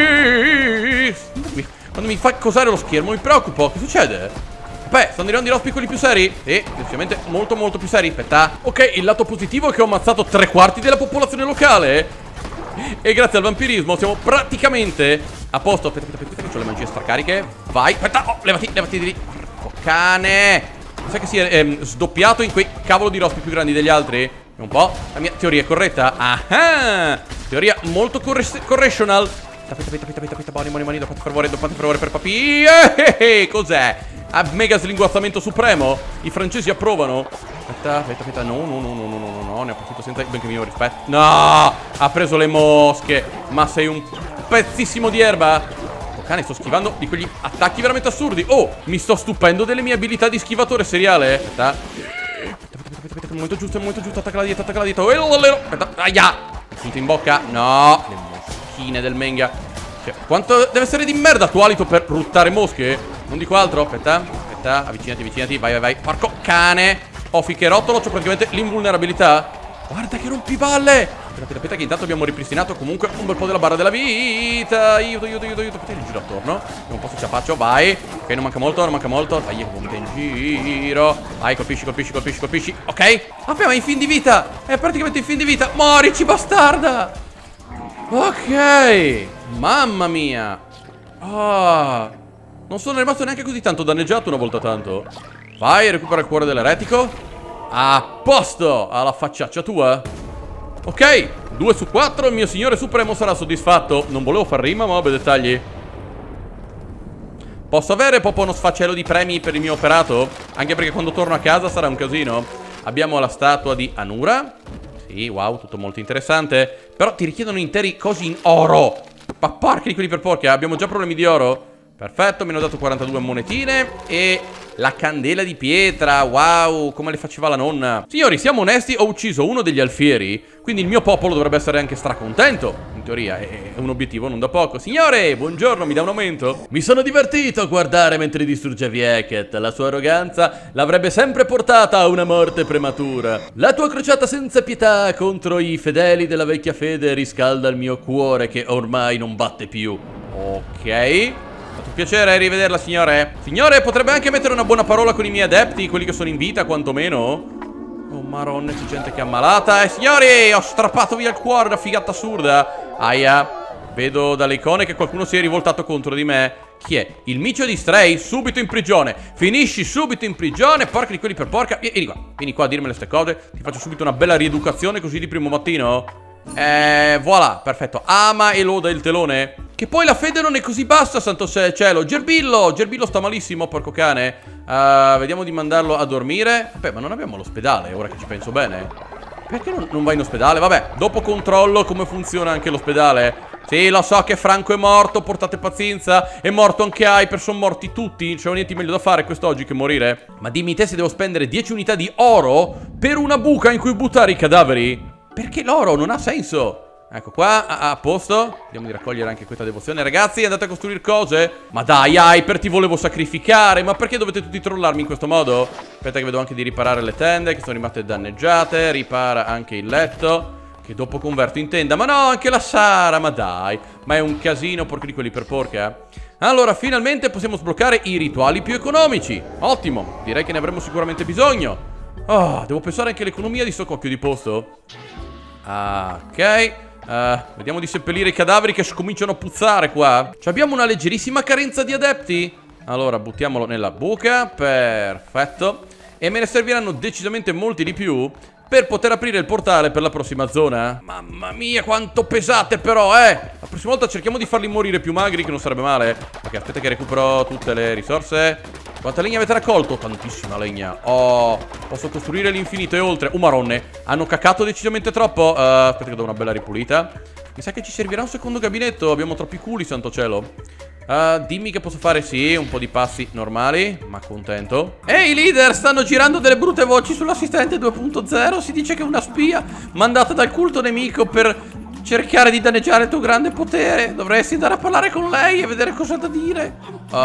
S1: cuori. Quando mi fa cosare lo schermo mi preoccupo. Che succede? Beh, stanno arrivando i rospi quelli più seri. Sì, decisamente molto molto più seri. Aspetta. Ok, il lato positivo è che ho ammazzato tre quarti della popolazione locale. E grazie al vampirismo siamo praticamente a posto. Aspetta, aspetta, aspetta, che ho le magie stracariche. Vai, aspetta, oh, levati, levati di lì. Porco cane. Sai che si è ehm, sdoppiato in quei cavolo di rospi più grandi degli altri? Vediamo un po'. La mia teoria è corretta. Ah, teoria molto correctional. Aspetta, aspetta, aspetta, aspetta, aspetta, buoni, buoni, buoni, dopo fervore, dopo fervore per papi. Eh, eh, eh, cos'è? A mega slinguazzamento supremo. I francesi approvano. Aspetta, aspetta, aspetta, no, no, no, no, no, no, no, ne ho partito senza benché mio rispetto. No, ha preso le mosche. Ma sei un pezzissimo di erba. Cane, sto schivando di quegli attacchi veramente assurdi. Oh, mi sto stupendo delle mie abilità di schivatore seriale. Aspetta. Aspetta, aspetta, aspetta, aspetta, il momento giusto, il momento giusto. Attacca la dieta, attacca la dieta. Aspetta, aia. Finito in bocca. No, le moschine del menga. Cioè, quanto deve essere di merda tuo alito per ruttare mosche? Non dico altro. Aspetta, aspetta, avvicinati, avvicinati. Vai, vai, vai. Porco cane. Ho ficcherotolo, c'ho praticamente l'invulnerabilità. Guarda che rompipalle. Aspetta, aspetta, che intanto abbiamo ripristinato comunque un bel po' della barra della vita. Aiuto, aiuto, aiuto, aiuto. Aspetta, giro attorno. Vediamo un po' se ce la faccio, vai. Ok, non manca molto, non manca molto. Dai, che vomita in giro. Vai, colpisci, colpisci, colpisci, colpisci. Ok. Vabbè, ma è in fin di vita. È praticamente in fin di vita. Morici, bastarda. Ok. Mamma mia. Ah, non sono rimasto neanche così tanto danneggiato una volta tanto. Vai, recupera il cuore dell'eretico. A posto. Alla facciaccia tua. Ok, due su quattro, il mio signore supremo sarà soddisfatto. Non volevo far rima, ma vabbè, dettagli. Posso avere proprio uno sfaccello di premi per il mio operato? Anche perché quando torno a casa sarà un casino. Abbiamo la statua di Anura. Sì, wow, tutto molto interessante. Però ti richiedono interi cosi in oro. Ma porca di quelli per porca, abbiamo già problemi di oro. Perfetto, mi hanno dato quarantadue monetine. E la candela di pietra, wow, come le faceva la nonna. Signori, siamo onesti, ho ucciso uno degli alfieri, quindi il mio popolo dovrebbe essere anche stracontento. In teoria è un obiettivo non da poco. Signore, buongiorno, mi dà un aumento? Mi sono divertito a guardare mentre distruggevi Heket. La sua arroganza l'avrebbe sempre portata a una morte prematura. La tua crociata senza pietà contro i fedeli della vecchia fede riscalda il mio cuore che ormai non batte più. Ok. Fatto piacere rivederla, signore. Signore, potrebbe anche mettere una buona parola con i miei adepti, quelli che sono in vita, quantomeno. Oh, maronna, c'è gente che è ammalata. E signori, ho strappato via il cuore, una figata assurda. Aia. Vedo dalle icone che qualcuno si è rivoltato contro di me. Chi è? Il micio di Stray? Subito in prigione. Finisci subito in prigione. Porca di quelli per porca. Vieni qua. Vieni qua a dirmi queste cose. Ti faccio subito una bella rieducazione così di primo mattino. Eh, voilà. Perfetto. Ama e loda il telone. Che poi la fede non è così bassa, santo cielo. Gerbillo. Gerbillo sta malissimo, porco cane. uh, Vediamo di mandarlo a dormire. Vabbè, ma non abbiamo l'ospedale, ora che ci penso bene. Perché non, non vai in ospedale? Vabbè, dopo controllo come funziona anche l'ospedale. Sì, lo so che Franco è morto, portate pazienza. È morto anche Hyper, sono morti tutti. C'è niente di meglio da fare quest'oggi che morire. Ma dimmi te se devo spendere dieci unità di oro per una buca in cui buttare i cadaveri? Perché l'oro non ha senso. Ecco qua, a, a posto. Vediamo di raccogliere anche questa devozione. Ragazzi, andate a costruire cose. Ma dai, Hyper, ti volevo sacrificare. Ma perché dovete tutti trollarmi in questo modo? Aspetta che vedo anche di riparare le tende che sono rimaste danneggiate. Ripara anche il letto, che dopo converto in tenda. Ma no, anche la Sara, ma dai. Ma è un casino, porco di quelli per porca. Allora, finalmente possiamo sbloccare i rituali più economici. Ottimo, direi che ne avremo sicuramente bisogno. Oh, devo pensare anche all'economia di sto cocchio di posto. Ok, uh, vediamo di seppellire i cadaveri che scominciano a puzzare qua. Ci abbiamo una leggerissima carenza di adepti. Allora, buttiamolo nella buca. Perfetto. E me ne serviranno decisamente molti di più per poter aprire il portale per la prossima zona. Mamma mia, quanto pesate però, eh! La prossima volta cerchiamo di farli morire più magri, che non sarebbe male. Ok, aspetta che recupero tutte le risorse. Quanta legna avete raccolto? Tantissima legna. Oh, posso costruire l'infinito e oltre. Oh, maronne, hanno cacato decisamente troppo. uh, Aspetta che do una bella ripulita. Mi sa che ci servirà un secondo gabinetto. Abbiamo troppi culi, santo cielo. Uh, dimmi che posso fare, sì, un po' di passi normali, ma contento. Ehi leader, stanno girando delle brutte voci sull'assistente due punto zero. Si dice che è una spia mandata dal culto nemico per cercare di danneggiare il tuo grande potere. Dovresti andare a parlare con lei e vedere cosa ha da dire.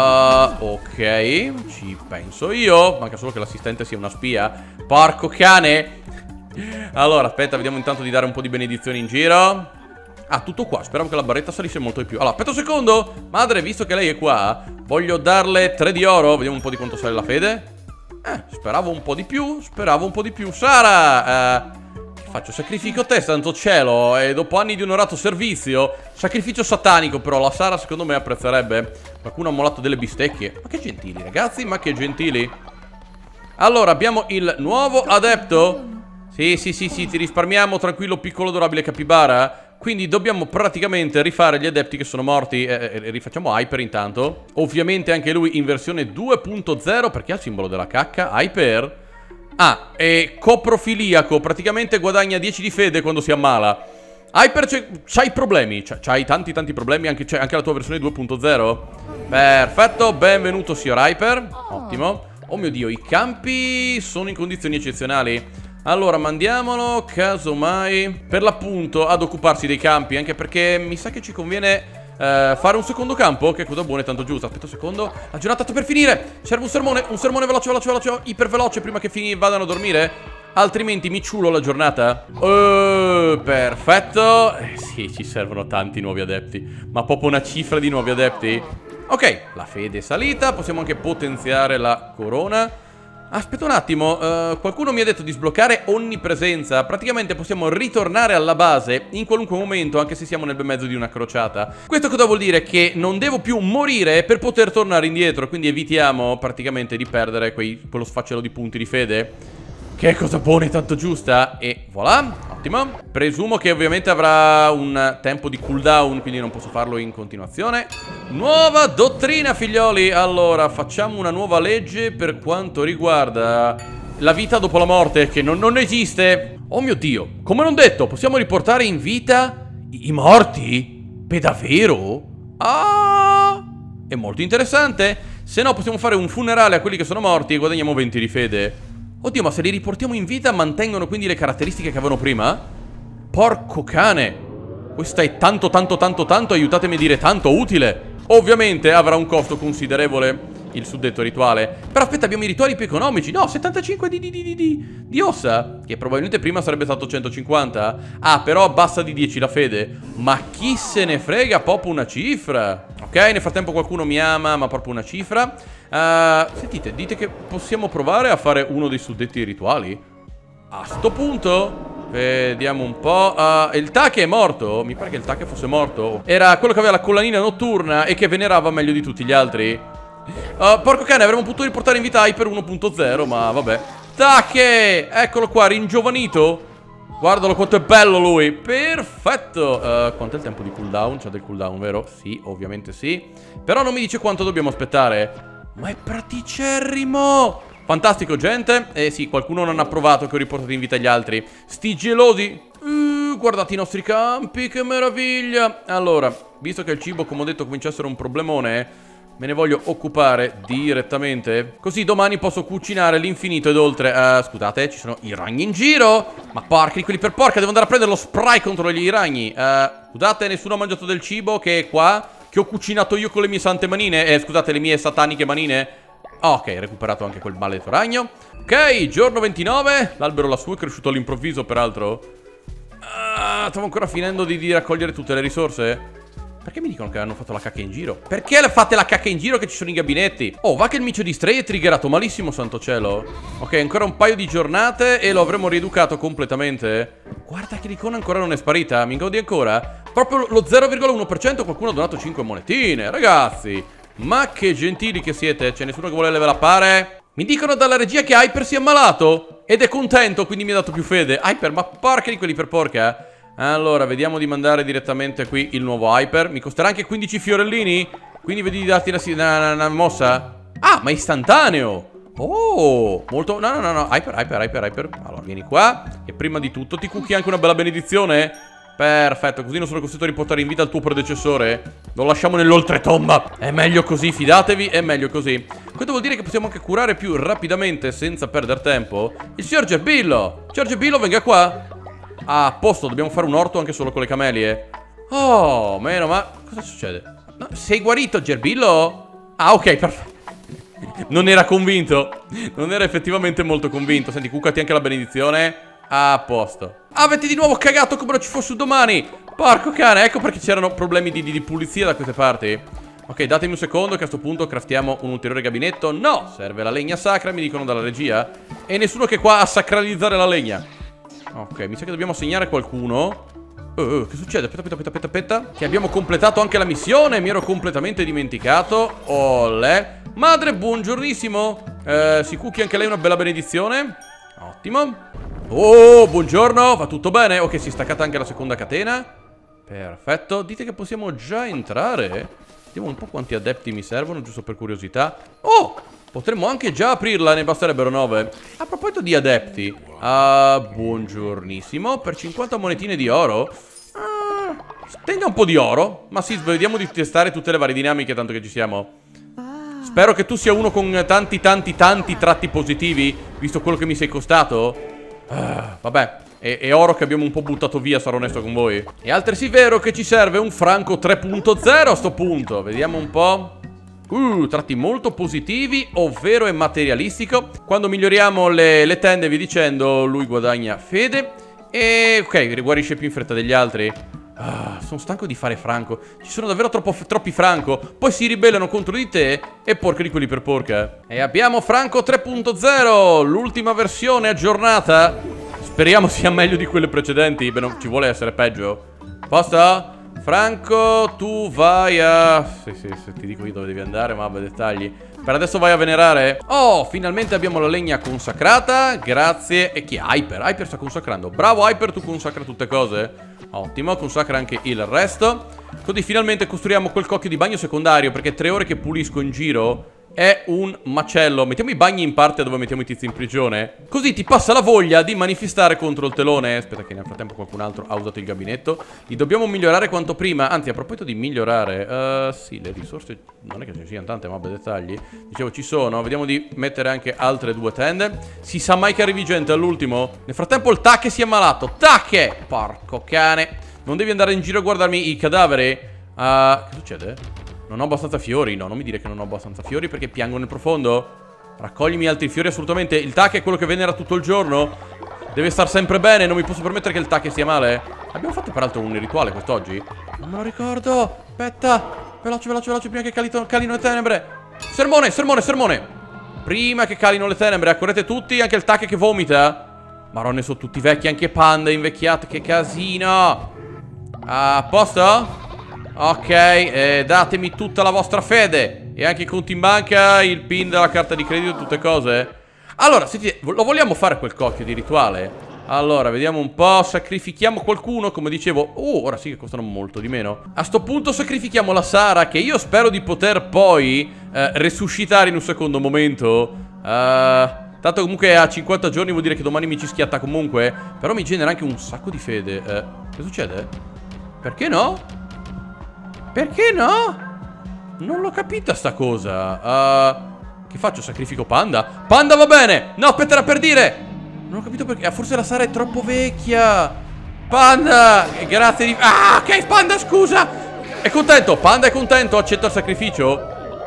S1: uh, Ok, ci penso io. Manca solo che l'assistente sia una spia. Porco cane. Allora, aspetta, vediamo intanto di dare un po' di benedizioni in giro. Ah, tutto qua, speravo che la barretta salisse molto di più. Allora, aspetta un secondo. Madre, visto che lei è qua, voglio darle tre di oro. Vediamo un po' di quanto sale la fede. Eh, speravo un po' di più. Speravo un po' di più. Sara, eh, che faccio? Sacrifico te, santo cielo. E dopo anni di onorato servizio, sacrificio satanico. Però la Sara secondo me apprezzerebbe. Qualcuno ha mollato delle bistecche. Ma che gentili, ragazzi, ma che gentili. Allora, abbiamo il nuovo adepto. Sì, sì, sì, sì, ti risparmiamo, tranquillo, piccolo, adorabile capibara. Quindi dobbiamo praticamente rifare gli adepti che sono morti. eh, eh, Rifacciamo Hyper intanto. Ovviamente anche lui in versione due punto zero, perché ha il simbolo della cacca. Hyper. Ah, è coprofiliaco. Praticamente guadagna dieci di fede quando si ammala. Hyper, c'hai problemi. C'hai tanti tanti problemi. Anche, anche la tua versione due punto zero. Perfetto, benvenuto signor Hyper. Ottimo. Oh mio Dio, i campi sono in condizioni eccezionali. Allora, mandiamolo, casomai, per l'appunto, ad occuparsi dei campi. Anche perché mi sa che ci conviene eh, fare un secondo campo. Che cosa buona e tanto giusta. Aspetta un secondo, la giornata sta per finire. Serve un sermone, un sermone veloce, veloce, veloce, iper veloce, prima che fini, vadano a dormire. Altrimenti mi ciulo la giornata. uh, Perfetto. eh, Sì, ci servono tanti nuovi adepti. Ma proprio una cifra di nuovi adepti. Ok, la fede è salita. Possiamo anche potenziare la corona. Aspetta un attimo, uh, qualcuno mi ha detto di sbloccare onnipresenza. Praticamente possiamo ritornare alla base in qualunque momento, anche se siamo nel bel mezzo di una crociata. Questo cosa vuol dire? Che non devo più morire per poter tornare indietro. Quindi evitiamo praticamente di perdere quei, quello sfaccello di punti di fede. Che cosa buona e tanto giusta. E voilà, ottimo. Presumo che ovviamente avrà un tempo di cooldown, quindi non posso farlo in continuazione. Nuova dottrina, figlioli. Allora, facciamo una nuova legge per quanto riguarda la vita dopo la morte, che non, non esiste. Oh mio Dio, come non detto, possiamo riportare in vita i, i morti? Per davvero? Ah, è molto interessante. Se no possiamo fare un funerale a quelli che sono morti e guadagniamo venti di fede. Oddio, ma se li riportiamo in vita mantengono quindi le caratteristiche che avevano prima? Porco cane. Questa è tanto tanto tanto tanto, aiutatemi a dire tanto utile. Ovviamente avrà un costo considerevole il suddetto rituale. Però aspetta, abbiamo i rituali più economici. No, settantacinque di, di, di, di, di ossa, che probabilmente prima sarebbe stato centocinquanta. Ah, però abbassa di dieci la fede. Ma chi se ne frega, proprio una cifra. Ok, nel frattempo qualcuno mi ama, ma proprio una cifra. uh, Sentite, dite che possiamo provare a fare uno dei suddetti rituali? A sto punto vediamo un po'. uh, Il Take è morto? Mi pare che il Take fosse morto. Era quello che aveva la collanina notturna e che venerava meglio di tutti gli altri. uh, Porco cane, avremmo potuto riportare in vita Hyper uno punto zero, ma vabbè. Take, eccolo qua, ringiovanito. Guardalo quanto è bello lui. Perfetto. uh, Quanto è il tempo di cooldown? C'è del cooldown, vero? Sì, ovviamente sì. Però non mi dice quanto dobbiamo aspettare. Ma è praticerrimo. Fantastico, gente. Eh sì, qualcuno non ha provato che ho riportato in vita gli altri. Sti gelosi. uh, Guardate i nostri campi, che meraviglia. Allora, visto che il cibo, come ho detto, comincia a essere un problemone, me ne voglio occupare direttamente. Così domani posso cucinare l'infinito ed oltre. uh, Scusate, ci sono i ragni in giro. Ma porchi, quelli per porca, devo andare a prendere lo spray contro gli ragni. uh, Scusate, nessuno ha mangiato del cibo che è qua, che ho cucinato io con le mie sante manine. Eh, scusate, le mie sataniche manine. Ok, recuperato anche quel maledetto ragno. Ok, giorno ventinove. L'albero lassù è cresciuto all'improvviso, peraltro. ah, Stavo ancora finendo di, di raccogliere tutte le risorse. Perché mi dicono che hanno fatto la cacca in giro? Perché fate la cacca in giro che ci sono i gabinetti? Oh, va che il micio di Stray è triggerato malissimo, santo cielo. Ok, ancora un paio di giornate e lo avremo rieducato completamente. Guarda che l'icona ancora non è sparita. Mi ingodi ancora? Proprio lo zero virgola uno per cento. Qualcuno ha donato cinque monetine, ragazzi. Ma che gentili che siete. C'è nessuno che vuole level upare? Mi dicono dalla regia che Hyper si è ammalato ed è contento, quindi mi ha dato più fede. Hyper, ma porca di quelli per porca. Allora, vediamo di mandare direttamente qui il nuovo Hyper. Mi costerà anche quindici fiorellini, quindi vedi di darti una, una, una mossa. Ah, ma è istantaneo. Oh, molto... No, no, no, no. Hyper, Hyper, Hyper, Hyper. Allora, vieni qua. E prima di tutto ti cucchi anche una bella benedizione. Perfetto, così non sono costretto a riportare in vita il tuo predecessore. Lo lasciamo nell'oltretomba. È meglio così, fidatevi, è meglio così. Questo vuol dire che possiamo anche curare più rapidamente, senza perdere tempo, il signor Gerbillo. Signor Gerbillo, venga qua. Ah, a posto, dobbiamo fare un orto anche solo con le camelie. Oh, meno, ma cosa succede? No, sei guarito, Gerbillo? Ah, ok, perfetto. Non era convinto. Non era effettivamente molto convinto. Senti, cuccati anche la benedizione. A posto. Avete di nuovo cagato come non ci fosse un domani. Porco cane, ecco perché c'erano problemi di, di, di pulizia da queste parti. Ok, datemi un secondo che a sto punto craftiamo un ulteriore gabinetto. No, serve la legna sacra, mi dicono dalla regia. E nessuno che è qua a sacralizzare la legna. Ok, mi sa che dobbiamo segnare qualcuno. Oh, oh, che succede? Aspetta, aspetta, aspetta, aspetta, aspetta. Che abbiamo completato anche la missione. Mi ero completamente dimenticato. Olè. Madre, buongiornissimo. eh, Si cucchi anche lei una bella benedizione. Ottimo. Oh, buongiorno, va tutto bene? Ok, si è staccata anche la seconda catena. Perfetto, dite che possiamo già entrare. Vediamo un po' quanti adepti mi servono, giusto per curiosità. Oh, potremmo anche già aprirla, ne basterebbero nove. A proposito di adepti, uh, buongiornissimo. Per cinquanta monetine di oro uh, tenga un po' di oro. Ma sì, vediamo di testare tutte le varie dinamiche, tanto che ci siamo. Spero che tu sia uno con tanti tanti tanti tratti positivi, visto quello che mi sei costato. Uh, vabbè, è, è oro che abbiamo un po' buttato via, sarò onesto con voi. È altresì vero che ci serve un franco tre punto zero a sto punto. Vediamo un po'. Uh, tratti molto positivi, ovvero è materialistico. Quando miglioriamo le, le tende, vi dicendo, lui guadagna fede. E ok, riguarisce più in fretta degli altri. Ah, sono stanco di fare franco. Ci sono davvero troppo, troppi franco. Poi si ribellano contro di te. E porca di quelli per porca. E abbiamo franco tre punto zero, l'ultima versione aggiornata. Speriamo sia meglio di quelle precedenti. Beh, non ci vuole essere peggio. Posta? Franco, tu vai a... Sì, sì, sì, ti dico io dove devi andare, ma vabbè, dettagli. Per adesso vai a venerare. Oh, finalmente abbiamo la legna consacrata. Grazie. E chi è? Hyper. Hyper sta consacrando. Bravo Hyper, tu consacra tutte cose. Ottimo, consacra anche il resto. Così finalmente costruiamo quel cocchio di bagno secondario, perché tre ore che pulisco in giro è un macello. Mettiamo i bagni in parte dove mettiamo i tizi in prigione. Così ti passa la voglia di manifestare contro il telone. Aspetta che nel frattempo qualcun altro ha usato il gabinetto. Li dobbiamo migliorare quanto prima. Anzi, a proposito di migliorare, uh, sì, le risorse non è che ce ne siano tante, ma vabbè, dettagli. Dicevo, ci sono. Vediamo di mettere anche altre due tende. Si sa mai che arrivi gente all'ultimo. Nel frattempo il Take si è ammalato. Take! Porco cane. Non devi andare in giro a guardarmi i cadaveri. uh, Che succede? Non ho abbastanza fiori. No, non mi dire che non ho abbastanza fiori perché piango nel profondo. Raccoglimi altri fiori assolutamente. Il tac è quello che venera tutto il giorno. Deve star sempre bene. Non mi posso permettere che il tac stia male. Abbiamo fatto peraltro un rituale quest'oggi? Non me lo ricordo. Aspetta. Veloce, veloce, veloce. Prima che calito, calino le tenebre. Sermone, sermone, sermone. Prima che calino le tenebre. Accorrete tutti. Anche il tac che vomita. Marone, sono tutti vecchi. Anche Panda invecchiato. Che casino. A posto? Ok, eh, datemi tutta la vostra fede. E anche i conti in banca, il pin della carta di credito, tutte cose. Allora, sentite, lo vogliamo fare quel cocchio di rituale? Allora, vediamo un po'. Sacrifichiamo qualcuno, come dicevo. Oh, ora sì che costano molto di meno. A sto punto sacrifichiamo la Sara, che io spero di poter poi eh, resuscitare in un secondo momento. uh, Tanto comunque a cinquanta giorni vuol dire che domani mi ci schiatta comunque. Però mi genera anche un sacco di fede. uh, Che succede? Perché no? Perché no? Non l'ho capita sta cosa. uh, Che faccio? Sacrifico Panda? Panda va bene! No, aspetta, era per dire. Non ho capito perché. Forse la Sara è troppo vecchia. Panda! Grazie di... Ah, ok, Panda, scusa. È contento, Panda è contento. Accetta il sacrificio.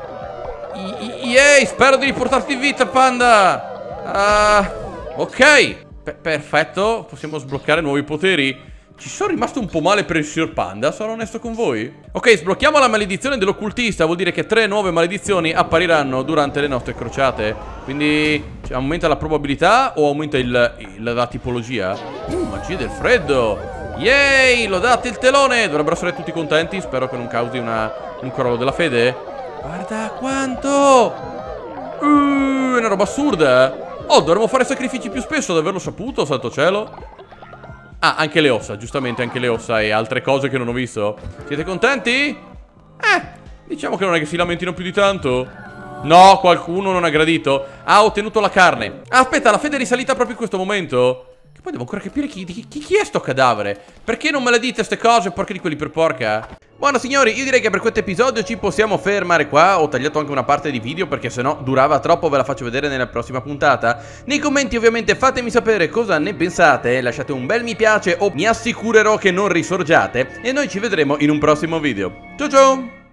S1: Yay, spero di riportarti in vita, Panda. uh, Ok, P perfetto. Possiamo sbloccare nuovi poteri. Ci sono rimasto un po' male per il signor Panda, sarò onesto con voi. Ok, sblocchiamo la maledizione dell'occultista. Vuol dire che tre nuove maledizioni appariranno durante le nostre crociate. Quindi cioè, aumenta la probabilità o aumenta il, il, la tipologia? Uh, magia del freddo. Yay, lo date il telone. Dovrebbero essere tutti contenti. Spero che non causi una, un crollo della fede. Guarda quanto. uh, È una roba assurda. Oh, dovremmo fare sacrifici più spesso ad averlo saputo, santo cielo. Ah, anche le ossa, giustamente anche le ossa e altre cose che non ho visto. Siete contenti? Eh, diciamo che non è che si lamentino più di tanto. No, qualcuno non ha gradito. Ha ottenuto la carne. Ah, aspetta, la fede è risalita proprio in questo momento. Che poi devo ancora capire chi, chi, chi è sto cadavere. Perché non me le dite ste cose, porca di quelli per porca? Buono signori, io direi che per questo episodio ci possiamo fermare qua. Ho tagliato anche una parte di video perché sennò durava troppo. Ve la faccio vedere nella prossima puntata. Nei commenti ovviamente fatemi sapere cosa ne pensate. Lasciate un bel mi piace o mi assicurerò che non risorgiate. E noi ci vedremo in un prossimo video. Ciao ciao!